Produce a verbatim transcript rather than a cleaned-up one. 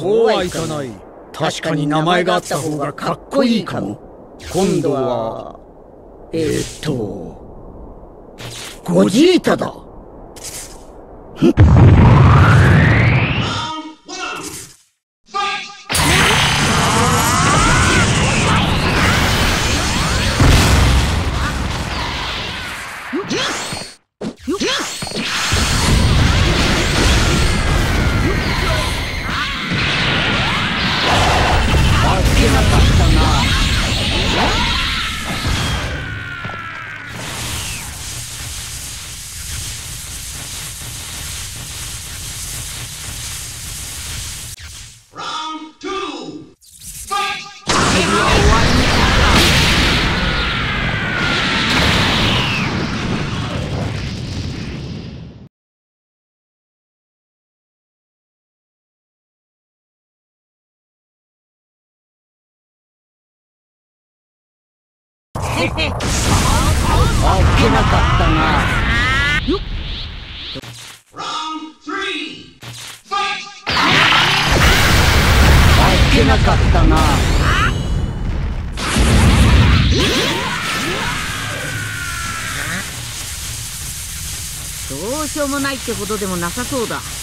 そうはいかない。確かに名前があった方がかっこいいかも。今度はえー、っとゴジータだ。 あっけなかったな。あっけなかったな。 どうしようもないってほどでもなさそうだ。